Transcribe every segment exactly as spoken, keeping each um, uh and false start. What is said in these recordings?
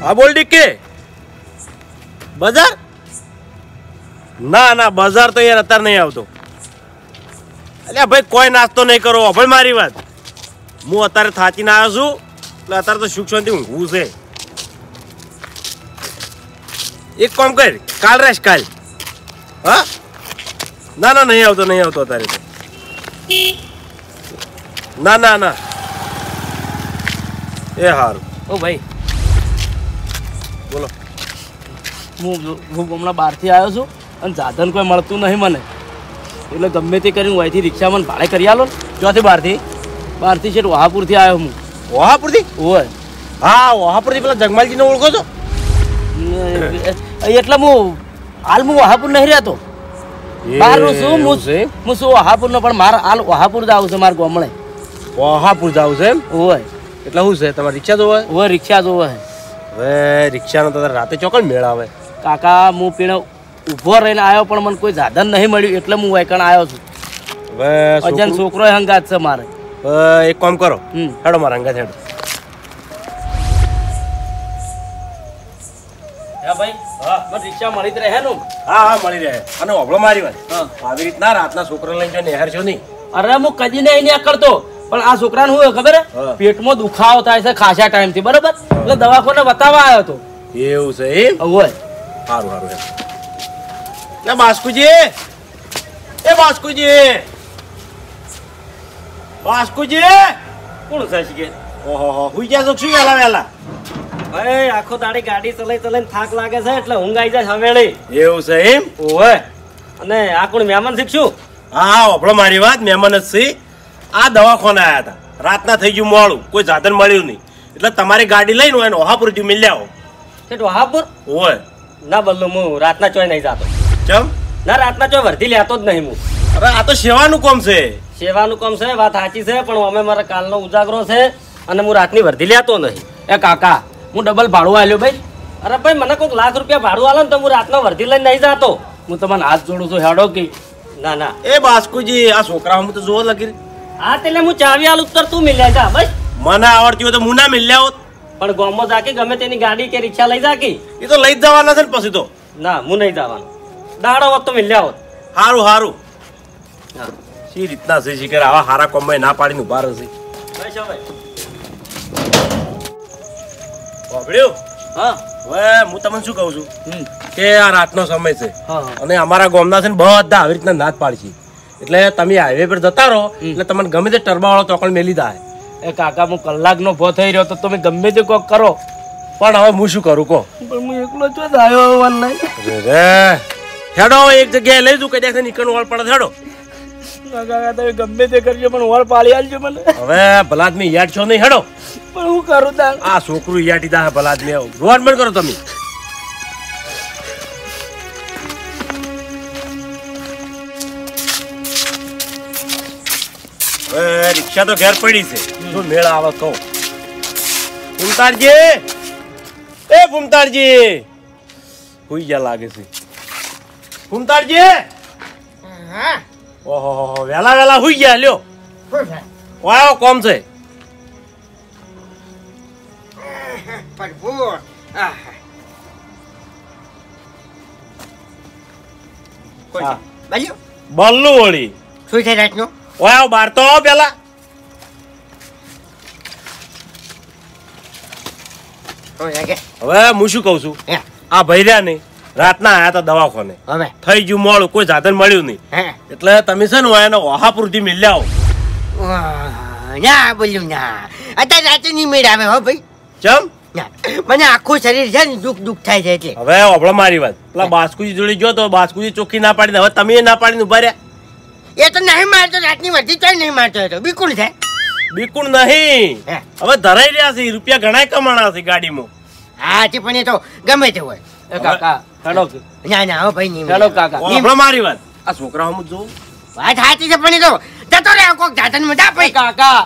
હા બોલ ડીકે બજાર ના ના બજાર તો યાર અત્યારે નહીં આવતો અલ્યા ભાઈ કોઈ નાસ્તો નહીં કરો ભાઈ મારી વાત હું અત્યારે થાચીને આવ્યો છું એટલે અત્યારે તો સુખ શાંતિ ઊંઘવું છે એક કામ કર કાલ રેશ કાલ હા ના ના નહીં આવતો નહીં આવતો અત્યારે તો ના ના ના એ હારું ઓ ભાઈ બોલો હું હું હમણાં બહારથી આવ્યો છું અને સાધન કોઈ મળતું નહીં મને એટલે ગમે તે કરીને અહીંથી રિક્ષા મને ભાડે કરી આલો ચોથી બહારથી બહારથી છે વહાપુરથી આવ્યો હું વહાપુરથી ઓય હા વહાપુરથી પેલા જગમાલજીને ઓળખો છો એટલે હું હાલ હું વહાપુર નહીં રહેતો બહારનું છું હું હું શું વહાપુરનો પણ મારે હાલ વહાપુર જ આવું છે મારા ગામડે વહાપુર જાવું છે એમ ઓય એટલે શું છે તમારે રિક્ષા જોવે ઓય રિક્ષા જોવે હવે રિક્ષાનો તો રાતે ચોકડ મેળ આવે કાકા હું પીણે ઊભો રહીને આવ્યો પણ મને કોઈ સાધન નહીં મળ્યું એટલે હું વાયકણ આવ્યો છું હવે અજન છોકરો હંગાત છે મારે એક કામ કરો હેડો મારા હંગાત હેડો હા ભાઈ હા મને રિક્ષા મળી જ રહે ને હા હા મળી રહે અને ઓભળો મારી વાત આવી રીતના રાતના છોકરા લઈને જો નેહાર છો નહીં અરે હું કદી નહીં નહીં કરતો પણ આ છોકરાને શું ખબર પેટમાં દુખાવો થાય છે ખાસા ટાઈમ થી બરોબર એટલે દવાખાને બતાવવા આવ્યો હતો એવું છે એમ હોય સારું સારું એટલે બાસ્કુજી એ બાસ્કુજી બાસ્કુજી કોણ છે શીખે ઓહો હો હુઈ ગયા છો શું વેલા વેલા ભાઈ આખો દાડી ગાડી ચલાઈ ચલાઈને થાક લાગે છે એટલે ઊંઘ આવી જાય હવેળી એવું છે એમ ઓય અને આ કોણ મહેમાન શીખશું હા ઓભળો મારી વાત મહેમાન જ છે આ દવાખાને આવ્યા હતા રાતના થઈ ગયું મોડું કોઈ સાધન મળ્યું નહીં એટલે તમારી ગાડી લઈને એને વહાપુર થી મિલ્યા આવો છે વહાપુર ઓય ના બદલું હું રાતના ચોય નહીં જાતો ચમ ના રાતના ચોય વર્ધી લેતો જ નહીં હું અરે આ તો સેવાનું કામ છે સેવાનું કામ છે વાત સાચી છે પણ અમે મારા કાલનો ઉજાગરો છે અને હું રાતની વર્ધી લેતો નહીં એ કાકા હું ડબલ ભાડું આલ્યો ભાઈ અરે ભાઈ મને કોઈક લાખ રૂપિયા ભાડું આલો ને તો હું રાતનો વર્ધી લઈને નહીં જાતો હું તમને હાથ જોડું છું હેડો કે ના ના એ બાસ્કુજી આ છોકરા હું તો જોવો લગી હા એટલે હું ચાવી આલું તો તું મિલ્યા જા બસ મને આવડતી હોય તો હું ના મિલ્યા હોત પણ ગામમાં જાકી ગમે તેની ગાડી કે રિક્ષા લઈ જાકી એ તો લઈ જ જવાના છે ને પછી તો ના હું નહીં જવાનું દાડો હોત તો મિલ્યા હોત સારું સારું સી રીતના છે શીખર આવા હારા કોમમાં ના પાડીને ઉભા રહેશે વાપડ્યું હા હવે હું તમને શું કહું છું કે આ રાતનો સમય છે હા અને અમારા ગામના છે ને બધા આવી રીતના નાદ પાડશે એટલે તમે હાઈવે પર જતા રહો એટલે તમને ગમે તે ટરબા વાળો ચોકડ મેલી દે એ કાકા હું કલાકનો ભો થઈ રહ્યો તો તમે ગમે તે કોક કરો પણ હવે હું શું કરું કહો પણ હું એકલો જ આવ્યો ઓનલાઈન રે હેડો એક જગ્યાએ લઈ જઉં કઈ નીકળ વાળ પડે હેડો કાકા તમે ગમે તે કરજો પણ વળ પાડી આલજો મને હવે ભલા આદમી યાદ છો નહીં હેડો પણ હું કરું તા આ છોકરું યાટી દા ભલા આદમી રોડ બંધ કરો તમે રિક્ષા તો ઘેર પડી છે શું મેળા આવે કહો ફૂમતારજી એ ફૂમતારજી હુઈ જા લાગે છે ફૂમતારજી હા ઓહો વેલા વેલા હુઈ ગયા લ્યો વાયો કોમ છે પ્રભુ બાલ્યો બલ્લું વળી શું છે રાતનો વાયો બાર તો આવો પેલા હવે હું શું કઉ છું આ ભૈર્યા ને રાતના આયા હતા દવાખાને હવે થઈ ગયું મોડું કોઈ સાધન મળ્યું નહીં એટલે તમે છે ને એને વહાપુર થી મિલ્યા આવો ના બોલ્યું ના અત્યારે રાતે નહીં મેળ આવે હો ભાઈ ચમ મને આખું શરીર છે ને દુઃખ દુઃખ થાય છે એટલે હવે ઓભળો મારી વાત પેલા બાસ્કુજી જોડે ગયો તો બાસ્કુજી ચોખ્ખી ના પાડીને હવે તમે ના પાડીને ઉભા રહ્યા એ તો નહીં મારતો રાતની વર્ધી તો નહીં મારતો હતો બિલકુલ છે બિલકુલ નહીં હવે ધરાઈ રહ્યા છે રૂપિયા ઘણા કમાણા છે ગાડીમાં હા તે પણ એ તો ગમે તે હોય એ કાકા હેડો ના ના હો ભાઈ નહીં હેડો કાકા ઓભળો મારી વાત આ છોકરા હું જોઉં વાત સાચી છે પણ એ તો જતો રહે કોક જાતન માં જા ભાઈ કાકા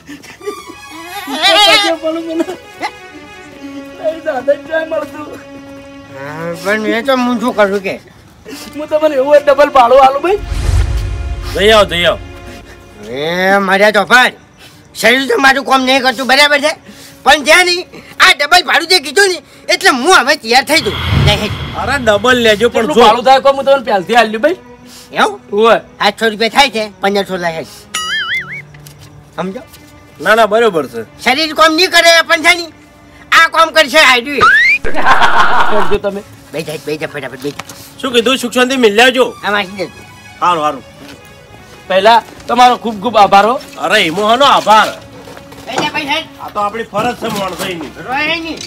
પણ મેં તો હું શું કરું કે હું તમને એવું ડબલ ભાડું આલું ભાઈ જઈ આવો જઈ આવો એ મારે તો ભાઈ શરીર તો મારું કામ નહીં કરતું બરાબર છે પણ જ્યાં નહીં આ ડબલ ભાડું જે કીધું ને એટલે હું હવે તૈયાર થઈ દઉં લે હેડ. અરે ડબલ લેજો પણ કેટલું જો ભાડું થાય કોઈ હું તમને પહેલથી આલ્યું ભાઈ એવું ઓય આઠસો રૂપિયા થાય છે પંદરસો લે હેડ સમજો. ના ના બરોબર છે. શરીર કામ નહીં કરે પણ છે ને આ કામ કરશે આઈડ્યુ કરજો તમે બે જાય બે જાય ફટાફટ બે શું કીધું સુખ શાંતિ મિલ લેજો. આમાં દે સારું સારું. પહેલા તમારો ખૂબ ખૂબ આભાર હો. અરે એમોહનો આભાર. બે જાય ભાઈ હેડ આ તો આપણી ફરજ છે માણસોની. રોય નહીં.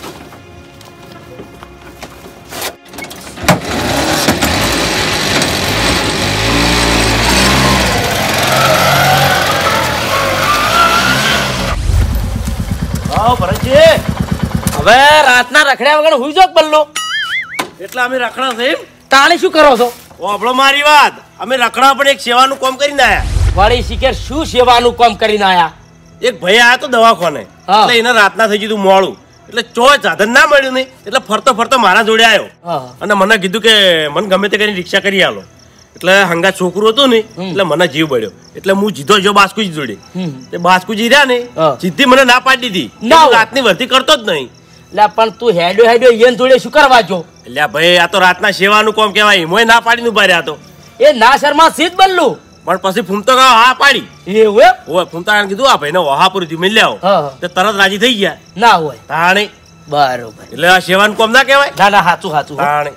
આવો ભરતજી. હવે રાતના રખડ્યા વગર હુઈ જો બલ્લો એટલે અમે રખડા છે એમ? તાણી શું કરો છો ઓ આપણો મારી વાત અમે રખડા પણ એક સેવાનું કામ કરીને આયા. વળી શિખર શું સેવાનું કામ કરીને આયા એક ભાઈ આયા તો દવાખાને હા. એટલે એને રાતના થઈ ગયું મોડું એટલે ચો સાધન ના મળ્યું નહીં એટલે ફરતો ફરતો મારા જોડે આવ્યો હા. અને મને કીધું કે મને ગમે તે કરીને રિક્ષા કરી આલો એટલે હંગા છોકરું હતું ને એટલે મને જીવ બળ્યો એટલે હું જીધો જો બાસ્કુજી જોડે હમ. તે બાસ્કુજી રહ્યા ને હા. જીદ્દી મને ના પાડી દીધી ના હું હોય. રાતની વર્તી કરતો જ નહીં. એટલે પણ તું હેડ્યો હેડ્યો ઈયન જોડે શું કરવા જો એટલે આ ભાઈ આ તો રાતના સેવાનું કામ કહેવાય મોય ના પાડીને ઉભા રહ્યા તો એ ના શર્મા સીધ બલ્લું પણ પછી ફૂમતો કહો હા પાડી એવું એમ ઓય ફૂમતા કીધું આ ભાઈને વહાપુરી થી મિલ આવો હા, હા. તે તરત રાજી થઈ ગયા ના હોય તાણે બરોબર એટલે આ સેવાનું કામ ના કહેવાય ના ના હાચું હાચું હો. તાણે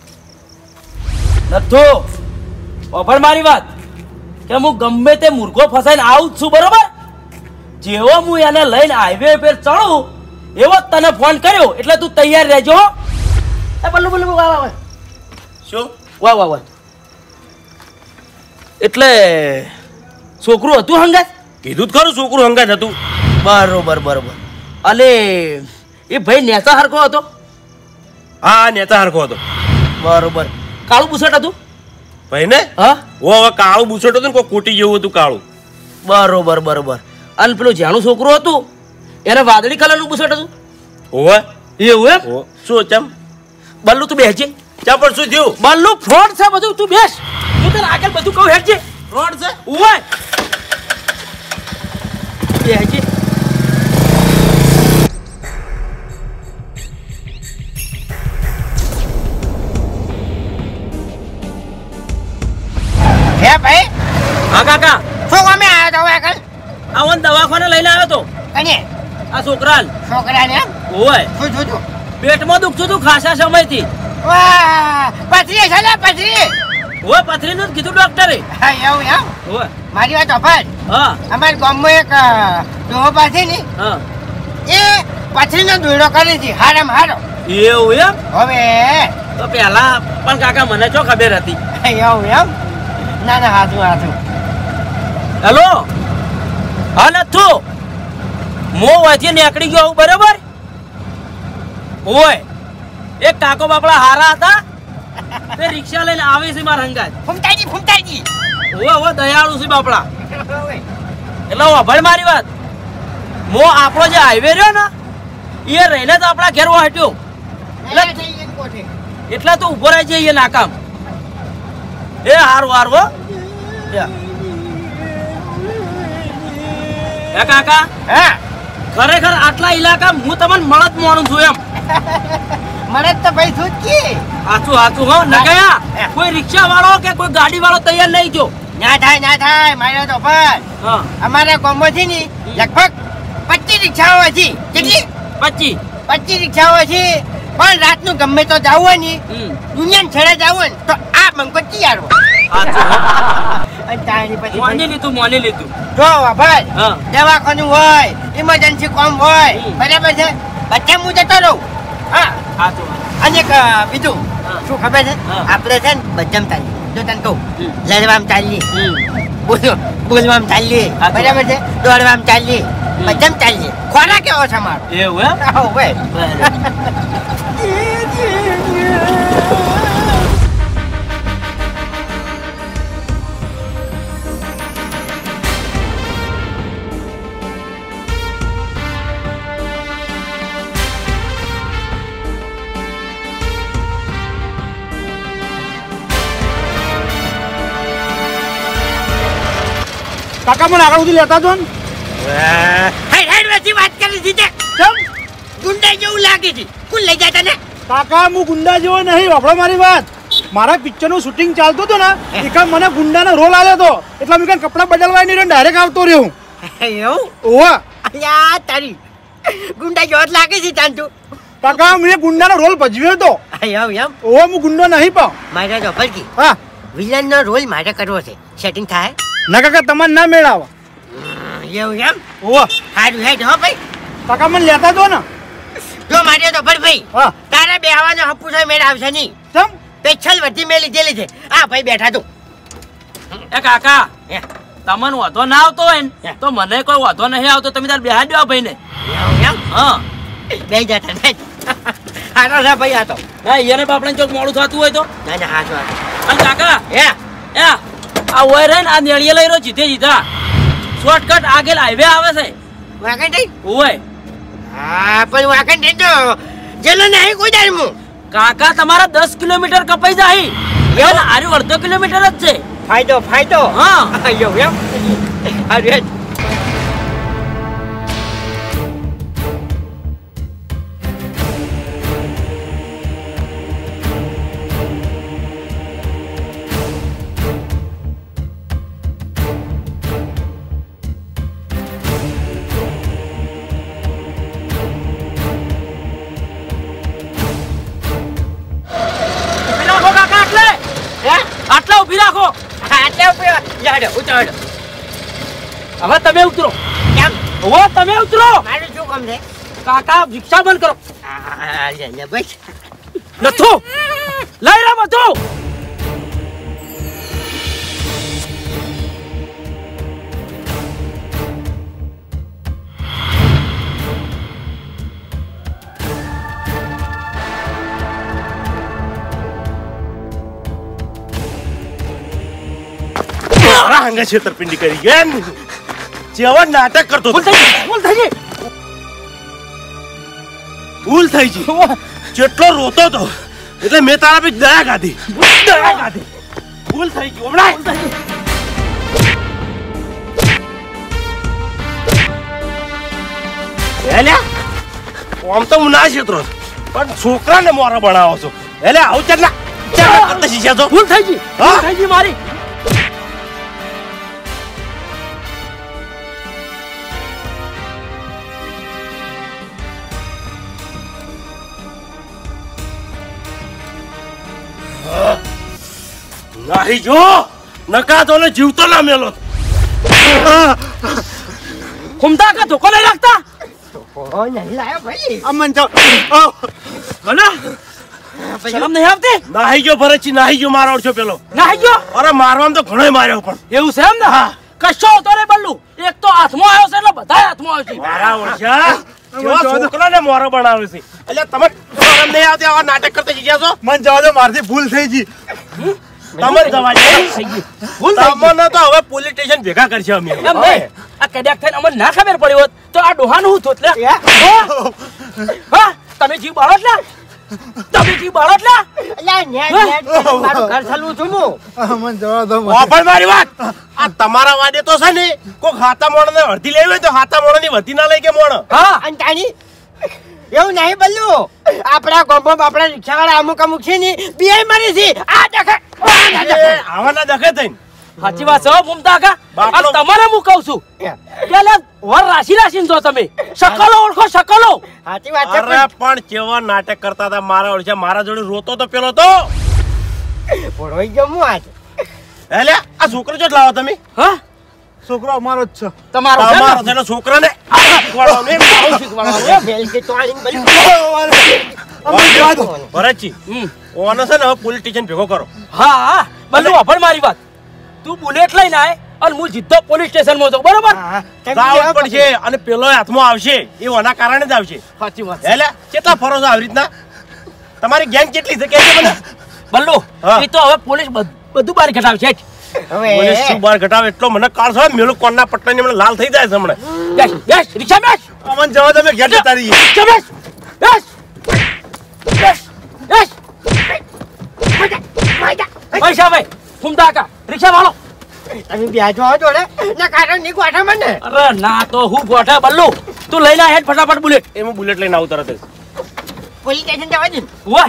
નથો ઓફર મારી વાત કે હું ગમે તે મૂર્ખો ફસાઈને આવું જ છું બરોબર જેવો હું એને લઈને હાઈવે પર ચડું એવો જ તને ફોન કર્યો એટલે તું તૈયાર રહેજો હો. એ બલ્લુ બલ્લુ વાહ વાહ વાહ શું વાહ વાહ વાહ એટલે છોકરું હતું હંગાત કીધું જ ખરું છોકરું હંગાત હતું. બરોબર બરોબર અને એ ભાઈ નેતા હરખો હતો હા નેતા હરખો હતો બરોબર કાળું બુસટ હતું ભાઈ ને હા ઓ હવે કાળું બુસટ હતું ને કોઈ કોટી જેવું હતું કાળું. બરોબર બરોબર અને પેલું જાણું છોકરું હતું એને વાદળી કલરનું બુસટ હતું ઓવે એવું એમ ઓ શું ચમ બલ્લુ તું બેસજે ચમ પણ શું થયું બલ્લુ ફ્રોડ છે બધું તું બેસ તું તને આગળ બધું કહું હેડજે રોડ છે ઓય બેસજે હે ભાઈ હા કાકા શું કામે આવ્યો તો હવે આગળ આવો ને દવાખાને લઈને આવ્યો તો કને આ છોકરાને છોકરાને એમ ઓય શું શું શું પેટમાં દુખતું હતું ખાસા સમયથી વાહ પથરી છે લે પથરી ઓય પથરીનું જ કીધું ડોક્ટરે હા એવું એમ ઓય મારી વાત અફાર હા અમારા ગામમાં એક અ, ડોહો પાસે ને હા એ પથરીનો દોયડો કરે છે હારામ હારો એવું એમ હવે તો પેલા પણ કાકા મને શું ખબર હતી એવું એમ ના ના હાથું હાથું હેલો હા નથુ મો વાંચી નીકળી ગયો આવું બરાબર ઓય એક કાકો બાપડા હારા હતા તે રિક્ષા લઈને આવે છે મારા હંગાત ફૂમતાજી ફૂમતાજી ઓય ઓય દયાળુ છે બાપડા એટલે વાભળ મારી વાત મો આપણો જે હાઈવે રહ્યો ને એ રહીને તો આપણા ઘેર વાટ્યો એટલે તું ઉભો રહી જઈએ નાકામ એ હારું હારું હો યા. એ કાકા હા ખરેખર આટલા ઇલાકા હું તમને મળત માણું છું એમ મને તો ભાઈ શું જ હાચું હાચું હો નકયા કોઈ રિક્ષા વાળો કે કોઈ ગાડી વાળો તૈયાર નહીં જો ના થાય ના થાય માર્યો તો પણ હા અમારા ગામમાં છે ને લગભગ પચીસ રિક્ષાઓ હતી કેટલી પચી પચીસ રિક્ષાઓ છે પણ રાતનું ગમે તો જવું હોય ને હમ દુનિયાને છેડે જવું હોય ને તો આ બંકો તૈયાર હોય હાચું હો. અને તારી પછી મોની લીધું મોની લીધું જો ભાઈ હા દવાખાનું હોય ઇમરજન્સી કામ હોય હમ. બરાબર છે બધે હું જતો રહું હા હાચું અને એક અ, બીજું હા. શું ખબર છે હા. આપણે છે ને બધામાં ચાલીએ જો તને કહું હમ. લડવામાં ચાલીએ હમ બોલો બોલવામાં ચાલીએ હા, તો. બરાબર છે દોડવામાં ચાલીએ બધામાં ચાલીએ ખોરાક કેવો છે મારો એવું એમ આવો ભાઈ બરાબર. કાકા મને આગળ સુધી લેતા જો ને હે, હેડ હેડ વેચી વાત કરી દીધે કેમ ગુંડા જેવું લાગે છે કોણ લઈ જાય તને કાકા હું ગુંડા જેવો નહીં વાપરો મારી વાત મારા પિક્ચર નું શૂટિંગ ચાલતું હતું ને એક મને ગુંડાનો રોલ આવ્યો હતો એટલે મેં કપડા બદલવા નહીં ડાયરેક્ટ આવતો રહ્યો હું એવું ઓવા અલ્યા તારી ગુંડા જેવો જ લાગે છે ચાંદુ કાકા મેં ગુંડાનો રોલ ભજવ્યો હતો એવું એમ ઓવા હું ગુંડો નહીં પાઉં મારા તો ભલકી હા વિલન નો રોલ મારે કરવો છે સેટિંગ થાય ના કાકા તમારે ના મેળાવા એવું એમ ઓવા સારું હેડ હો ભાઈ કાકા મને લેતા દો ને જો મારે તો ભર ભાઈ હા તારે બેહવાનો હપ્પુ છે મેળ આવશે નહીં ચમ પેછલ વર્ધી મેં લીધેલી છે આ ભાઈ બેઠા તું એ કાકા હે, તમને વાંધો ના આવતો હોય ને હે. તો મને કોઈ વાંધો નહીં આવતો તમે તાર બેહાડ દો ભાઈ ને એવું એમ હા બે જતા ને હારો છે ભાઈ આ તો ના એને બાપડે ચોક મોડું થતું હોય તો ના ના હાચો અને કાકા હે એ આ ઓય રે ને આ નેળીએ લઈ રહ્યો જીતે જીધા શોર્ટકટ આગળ હાઈવે આવે છે વાકણ નહીં ઓય હા પણ વાકણ નહીં તો જેલો નહીં કોઈ દાર હું કાકા તમારા દસ કિલોમીટર કપાઈ જાય એવું આર્યું અડધો કિલોમીટર જ છે ફાયદો ફાયદો હા એવું એમ હારું હેડ ઉભી રાખો કાકા આટલે હે આટલા ઉભી રાખો આટલે ઉપર લાડો ઉતાર હવે તમે ઉતરો કેમ હવે તમે ઉતરો મારું શું કામ છે કાકા રિક્ષા બંધ કરો આ લે લે બસ નથુ લઈ રે બધું મારા હંગે છેતરપિંડી કરી ગયા ને. જેવા નાટક કરતો હતો. ભૂલ થઈ ગઈ ભૂલ થઈ ગઈ ભૂલ થઈ ગઈ જેટલો રોતો હતો એટલે મેં તારા પર દયા ગાધી દયા ગાધી ભૂલ થઈ ગઈ હમણાં એલ્યા આમ તો હું ના છેતરો છું. પણ છોકરાને મોરો બનાવો છો એટલે આવું ચાટલા ચાટલા કરતા શીખ્યા છો ભૂલ થઈ ગઈ ભૂલ હા? થઈ ગઈ મારી નાહી જો નકા તો ને જીવતો ના મેલો ઘૂમતા કે ધોકો નહીં લાગતા ઓ નહીં લાયો ભાઈ અમન તો મને શરમ નહીં આવતી નાહી ગયો ભરતજી નાહી ગયો મારો છો પેલો નાહી ગયો અરે મારવામાં તો ઘણોય માર્યો પણ એવું છે એમ ને હા કશો હોતો રે બલ્લુ એક તો હાથમાં આવ્યો છે એટલે બધા હાથમાં આવ્યો છે મારા ઓળખ્યા જેવા છોકરાને મોરો બનાવે છે એટલે તમે શરમ નહીં આવતી આવા નાટક કરતા શીખ્યા છો મન જવા દો મારથી ભૂલ થઈ ગઈ તમે જ જવા દો. ભૂલ થઈ ગઈ. તમને તો હવે પોલીસ સ્ટેશન ભેગા કરશે અમે એમ નહીં આ કદાચ થઈને અમને ના ખબર પડી હોત તો આ ડોહાનું હું થોત લે હા તમે જીવ બાળો જ લે તમે જીવ બાળો જ લે અલ્યા નેટ નેટ મારું ઘર ચાલવું છું હું મન જવા દો વાપર મારી વાત આ તમારા વાડે તો છે ને કોક હાથા મોણ ને અડધી લેવી હોય તો હાથા મોણ ની વધી ના લઈ કે મોણ હા અને તાની એવું નહીં બલ્લુ આપણા ગામમાં આપણા રિક્ષાવાળા અમુક અમુક છે ને બે મારી છે આ દેખે આ દેખે આવા ના દખે થઈને સાચી વાત છે હો ભૂમતા કા બાપલો- આ તમારે હું કહું છું કે લે વર રાશી રાશી જો તમે શકલો ઓળખો શકલો સાચી વાત છે અરે પણ કેવા નાટક કરતા હતા મારા ઓળખ્યા મારા જોડે રોતો તો પેલો તો પણ ભોળવાઈ ગયો હું આજ એટલે આ છોકરો જો લાવો તમે હા છોકરો અમારો જ છે તમારો છે ને? તમારો થયેલો છોકરાને આ શીખવાડવાનું એમ. આવું શીખવાડવાનું એમ? બેલ કે તો આઈને બલ્લુ અમન જવા દો ભરતજી હમ. ઓને છે ને હવે પોલીસ સ્ટેશન ભેગો કરો હા હા બલ્લુ વાપર મારી વાત તું બુલેટ લઈને આય અને હું જીતો પોલીસ સ્ટેશન માં જાઉં બરોબર હા તમે દાવ લેવા પણ છે અને પેલો હાથમાં આવશે એ ઓના કારણે જ આવશે સાચી વાત એટલે કેટલા ફરો છો આવી રીતના તમારી ગેંગ કેટલી છે કે મને બલ્લુ હા. એ તો હવે પોલીસ બધ- બધું બહાર કઢાવશે જ. મને શું હવે બાર ઘટાવ એટલો મને કાળ છે મેલો કોણના પટ્ટાની મને લાલ થઈ જાય છે હમણાં બેસ બેસ રિક્ષા બેસ અમન જવા દો મેં ઘેર જતા રહીએ રિક્ષા બેસ બેસ બેસ બેસ પૈસા ભાઈ ઘૂમતા કા રિક્ષા વાળો તમે બ્યાજો જોડે ના કારણ ની ગોઠા મને અરે ના તો હું ગોઠા બલ્લુ તું લઈને આ હેડ ફટાફટ બુલેટ. એ હું બુલેટ લઈને આવું તરત જ. પોલીસ સ્ટેશન જવા દે. ઓય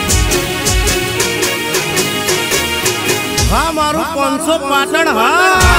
હા મારું પાંચસો પાટણ હા.